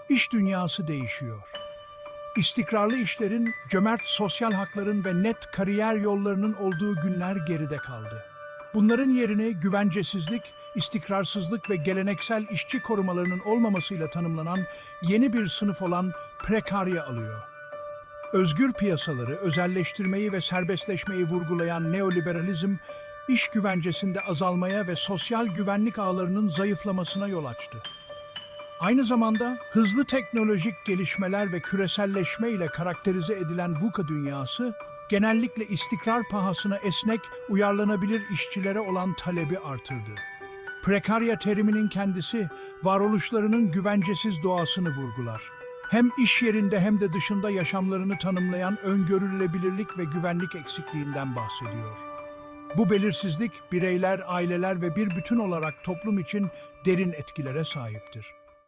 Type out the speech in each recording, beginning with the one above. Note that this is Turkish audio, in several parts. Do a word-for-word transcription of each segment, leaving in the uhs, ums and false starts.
İş dünyası değişiyor. İstikrarlı işlerin, cömert sosyal hakların ve net kariyer yollarının olduğu günler geride kaldı. Bunların yerine güvencesizlik, istikrarsızlık ve geleneksel işçi korumalarının olmamasıyla tanımlanan yeni bir sınıf olan prekarya alıyor. Özgür piyasaları, özelleştirmeyi ve serbestleşmeyi vurgulayan neoliberalizm, iş güvencesinde azalmaya ve sosyal güvenlik ağlarının zayıflamasına yol açtı. Aynı zamanda hızlı teknolojik gelişmeler ve küreselleşme ile karakterize edilen VUCA dünyası, genellikle istikrar pahasına esnek, uyarlanabilir işçilere olan talebi artırdı. Prekarya teriminin kendisi, varoluşlarının güvencesiz doğasını vurgular. Hem iş yerinde hem de dışında yaşamlarını tanımlayan öngörülebilirlik ve güvenlik eksikliğinden bahsediyor. Bu belirsizlik, bireyler, aileler ve bir bütün olarak toplum için derin etkilere sahiptir.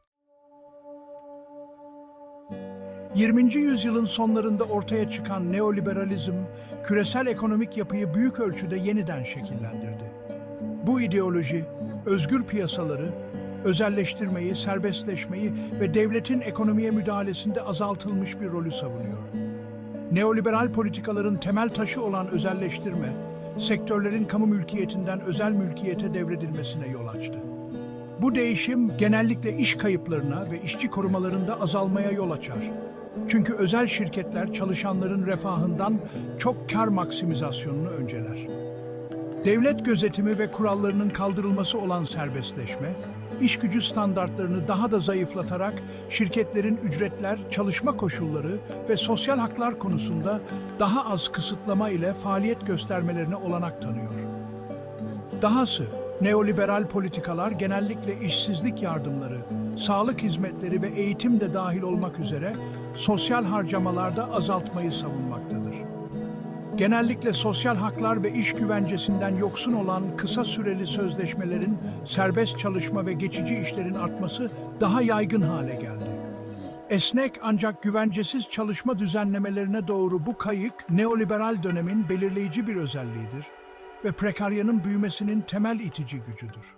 yirminci yüzyılın sonlarında ortaya çıkan neoliberalizm, küresel ekonomik yapıyı büyük ölçüde yeniden şekillendirdi. Bu ideoloji, özgür piyasaları, özelleştirmeyi, serbestleşmeyi ve devletin ekonomiye müdahalesinde azaltılmış bir rolü savunuyor. Neoliberal politikaların temel taşı olan özelleştirme, sektörlerin kamu mülkiyetinden özel mülkiyete devredilmesine yol açtı. Bu değişim genellikle iş kayıplarına ve işçi korumalarında azalmaya yol açar. Çünkü özel şirketler çalışanların refahından çok kar maksimizasyonunu önceler. Devlet gözetimi ve kurallarının kaldırılması olan serbestleşme, iş gücü standartlarını daha da zayıflatarak şirketlerin ücretler, çalışma koşulları ve sosyal haklar konusunda daha az kısıtlama ile faaliyet göstermelerine olanak tanıyor. Dahası, neoliberal politikalar genellikle işsizlik yardımları, sağlık hizmetleri ve eğitim de dahil olmak üzere sosyal harcamalarda azaltmayı savunmaktadır. Genellikle sosyal haklar ve iş güvencesinden yoksun olan kısa süreli sözleşmelerin, serbest çalışma ve geçici işlerin artması daha yaygın hale geldi. Esnek ancak güvencesiz çalışma düzenlemelerine doğru bu kayık, neoliberal dönemin belirleyici bir özelliğidir ve prekaryanın büyümesinin temel itici gücüdür.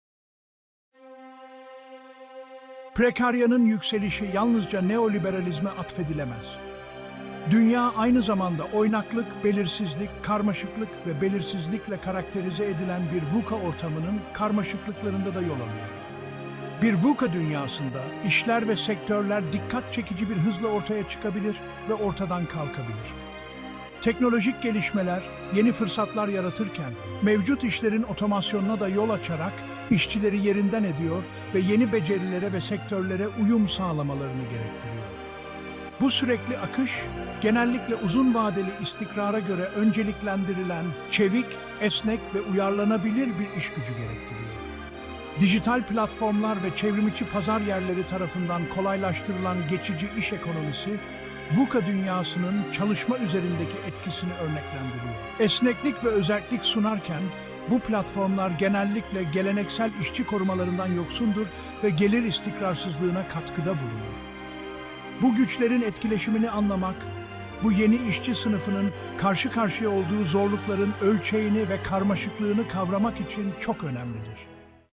Prekaryanın yükselişi yalnızca neoliberalizme atfedilemez. Dünya aynı zamanda oynaklık, belirsizlik, karmaşıklık ve belirsizlikle karakterize edilen bir VUCA ortamının karmaşıklıklarında da yol alıyor. Bir VUCA dünyasında işler ve sektörler dikkat çekici bir hızla ortaya çıkabilir ve ortadan kalkabilir. Teknolojik gelişmeler yeni fırsatlar yaratırken mevcut işlerin otomasyonuna da yol açarak işçileri yerinden ediyor ve yeni becerilere ve sektörlere uyum sağlamalarını gerektiriyor. Bu sürekli akış, genellikle uzun vadeli istikrara göre önceliklendirilen, çevik, esnek ve uyarlanabilir bir iş gücü gerektiriyor. Dijital platformlar ve çevrimiçi pazar yerleri tarafından kolaylaştırılan geçici iş ekonomisi, VUCA dünyasının çalışma üzerindeki etkisini örneklendiriyor. Esneklik ve özellik sunarken, bu platformlar genellikle geleneksel işçi korumalarından yoksundur ve gelir istikrarsızlığına katkıda bulunur. Bu güçlerin etkileşimini anlamak, bu yeni işçi sınıfının karşı karşıya olduğu zorlukların ölçeğini ve karmaşıklığını kavramak için çok önemlidir.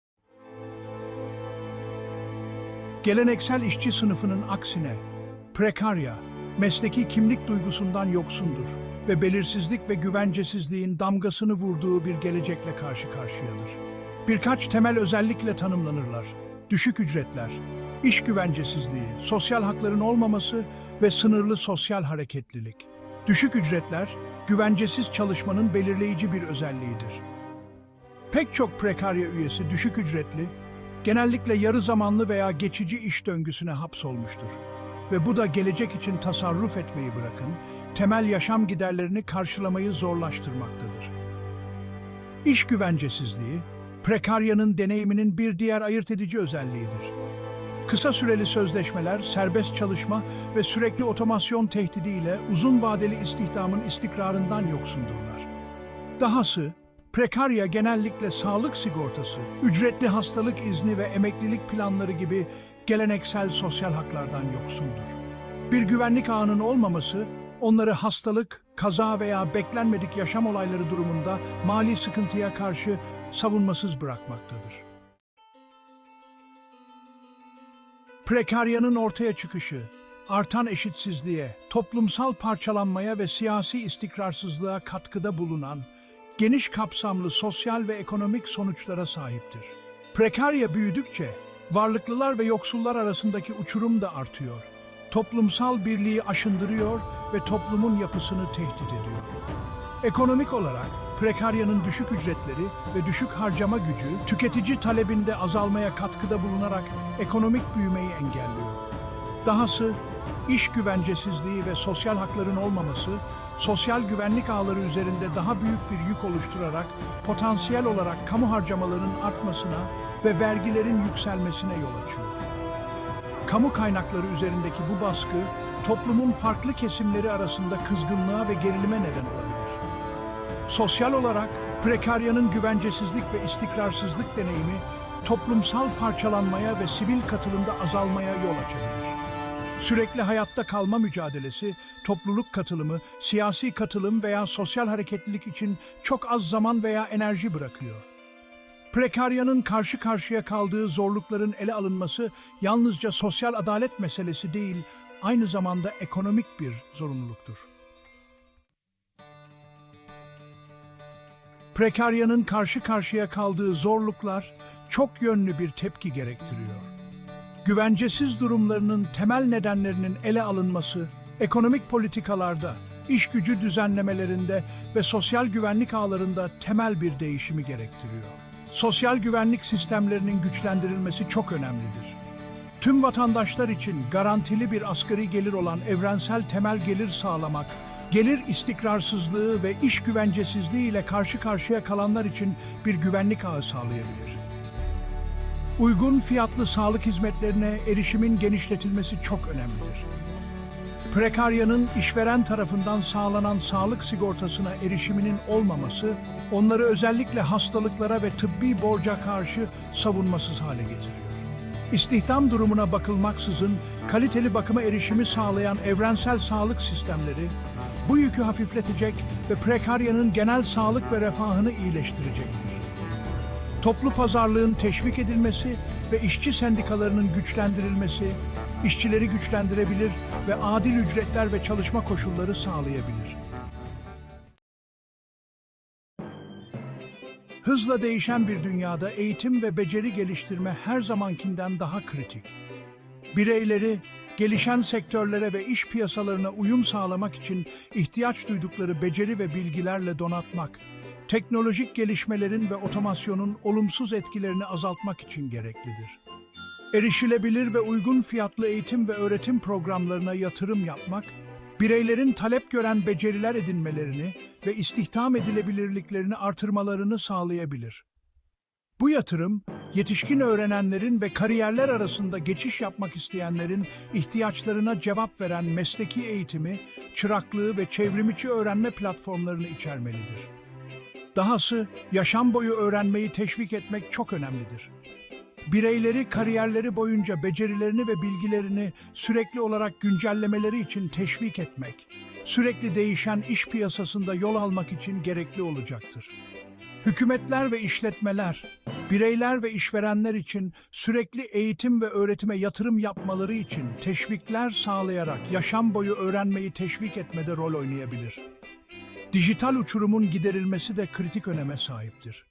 Geleneksel işçi sınıfının aksine, prekarya, mesleki kimlik duygusundan yoksundur ve belirsizlik ve güvencesizliğin damgasını vurduğu bir gelecekle karşı karşıyadır. Birkaç temel özellikle tanımlanırlar: düşük ücretler, iş güvencesizliği, sosyal hakların olmaması ve sınırlı sosyal hareketlilik. Düşük ücretler, güvencesiz çalışmanın belirleyici bir özelliğidir. Pek çok prekarya üyesi düşük ücretli, genellikle yarı zamanlı veya geçici iş döngüsüne hapsolmuştur. Ve bu da gelecek için tasarruf etmeyi bırakın, temel yaşam giderlerini karşılamayı zorlaştırmaktadır. İş güvencesizliği, prekaryanın deneyiminin bir diğer ayırt edici özelliğidir. Kısa süreli sözleşmeler, serbest çalışma ve sürekli otomasyon tehdidiyle uzun vadeli istihdamın istikrarından yoksundurlar. Dahası, prekarya genellikle sağlık sigortası, ücretli hastalık izni ve emeklilik planları gibi geleneksel sosyal haklardan yoksundur. Bir güvenlik ağının olmaması, onları hastalık, kaza veya beklenmedik yaşam olayları durumunda mali sıkıntıya karşı savunmasız bırakmaktadır. Prekaryanın ortaya çıkışı, artan eşitsizliğe, toplumsal parçalanmaya ve siyasi istikrarsızlığa katkıda bulunan geniş kapsamlı sosyal ve ekonomik sonuçlara sahiptir. Prekarya büyüdükçe varlıklılar ve yoksullar arasındaki uçurum da artıyor. Toplumsal birliği aşındırıyor ve toplumun yapısını tehdit ediyor. Ekonomik olarak prekaryanın düşük ücretleri ve düşük harcama gücü tüketici talebinde azalmaya katkıda bulunarak ekonomik büyümeyi engelliyor. Dahası iş güvencesizliği ve sosyal hakların olmaması, sosyal güvenlik ağları üzerinde daha büyük bir yük oluşturarak potansiyel olarak kamu harcamalarının artmasına ve vergilerin yükselmesine yol açıyor. Kamu kaynakları üzerindeki bu baskı, toplumun farklı kesimleri arasında kızgınlığa ve gerilime neden olabilir. Sosyal olarak prekaryanın güvencesizlik ve istikrarsızlık deneyimi, toplumsal parçalanmaya ve sivil katılımda azalmaya yol açabilir. Sürekli hayatta kalma mücadelesi, topluluk katılımı, siyasi katılım veya sosyal hareketlilik için çok az zaman veya enerji bırakıyor. Prekaryanın karşı karşıya kaldığı zorlukların ele alınması yalnızca sosyal adalet meselesi değil, aynı zamanda ekonomik bir zorunluluktur. Prekaryanın karşı karşıya kaldığı zorluklar çok yönlü bir tepki gerektiriyor. Güvencesiz durumlarının temel nedenlerinin ele alınması, ekonomik politikalarda, iş gücü düzenlemelerinde ve sosyal güvenlik ağlarında temel bir değişimi gerektiriyor. Sosyal güvenlik sistemlerinin güçlendirilmesi çok önemlidir. Tüm vatandaşlar için garantili bir asgari gelir olan evrensel temel gelir sağlamak, gelir istikrarsızlığı ve iş güvencesizliği ile karşı karşıya kalanlar için bir güvenlik ağı sağlayabilir. Uygun fiyatlı sağlık hizmetlerine erişimin genişletilmesi çok önemlidir. Prekaryanın işveren tarafından sağlanan sağlık sigortasına erişiminin olmaması, onları özellikle hastalıklara ve tıbbi borca karşı savunmasız hale getiriyor. İstihdam durumuna bakılmaksızın kaliteli bakıma erişimi sağlayan evrensel sağlık sistemleri, bu yükü hafifletecek ve prekaryanın genel sağlık ve refahını iyileştirecektir. Toplu pazarlığın teşvik edilmesi ve işçi sendikalarının güçlendirilmesi, işçileri güçlendirebilir ve adil ücretler ve çalışma koşulları sağlayabilir. Hızla değişen bir dünyada eğitim ve beceri geliştirme her zamankinden daha kritik. Bireyleri, gelişen sektörlere ve iş piyasalarına uyum sağlamak için ihtiyaç duydukları beceri ve bilgilerle donatmak, teknolojik gelişmelerin ve otomasyonun olumsuz etkilerini azaltmak için gereklidir. Erişilebilir ve uygun fiyatlı eğitim ve öğretim programlarına yatırım yapmak, bireylerin talep gören beceriler edinmelerini ve istihdam edilebilirliklerini artırmalarını sağlayabilir. Bu yatırım, yetişkin öğrenenlerin ve kariyerler arasında geçiş yapmak isteyenlerin ihtiyaçlarına cevap veren mesleki eğitimi, çıraklığı ve çevrimiçi öğrenme platformlarını içermelidir. Dahası, yaşam boyu öğrenmeyi teşvik etmek çok önemlidir. Bireyleri kariyerleri boyunca becerilerini ve bilgilerini sürekli olarak güncellemeleri için teşvik etmek, sürekli değişen iş piyasasında yol almak için gerekli olacaktır. Hükümetler ve işletmeler, bireyler ve işverenler için sürekli eğitim ve öğretime yatırım yapmaları için teşvikler sağlayarak yaşam boyu öğrenmeyi teşvik etmede rol oynayabilir. Dijital uçurumun giderilmesi de kritik öneme sahiptir.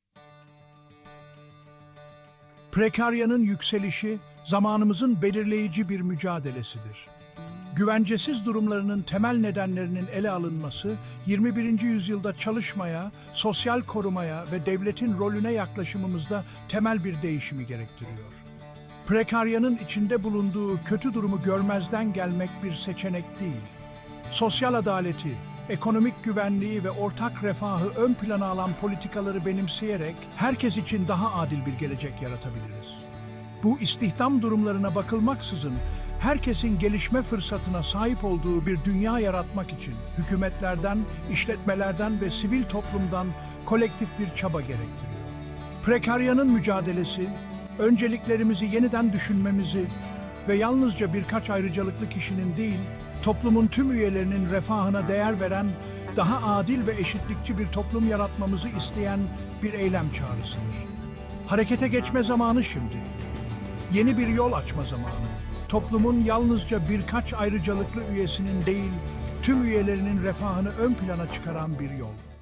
Prekaryanın yükselişi, zamanımızın belirleyici bir mücadelesidir. Güvencesiz durumlarının temel nedenlerinin ele alınması, yirmi birinci yüzyılda çalışmaya, sosyal korumaya ve devletin rolüne yaklaşımımızda temel bir değişimi gerektiriyor. Prekaryanın içinde bulunduğu kötü durumu görmezden gelmek bir seçenek değil. Sosyal adaleti, ekonomik güvenliği ve ortak refahı ön plana alan politikaları benimseyerek herkes için daha adil bir gelecek yaratabiliriz. Bu istihdam durumlarına bakılmaksızın herkesin gelişme fırsatına sahip olduğu bir dünya yaratmak için hükümetlerden, işletmelerden ve sivil toplumdan kolektif bir çaba gerektiriyor. Prekaryanın mücadelesi, önceliklerimizi yeniden düşünmemizi ve yalnızca birkaç ayrıcalıklı kişinin değil, toplumun tüm üyelerinin refahına değer veren, daha adil ve eşitlikçi bir toplum yaratmamızı isteyen bir eylem çağrısıdır. Harekete geçme zamanı şimdi. Yeni bir yol açma zamanı. Toplumun yalnızca birkaç ayrıcalıklı üyesinin değil, tüm üyelerinin refahını ön plana çıkaran bir yol.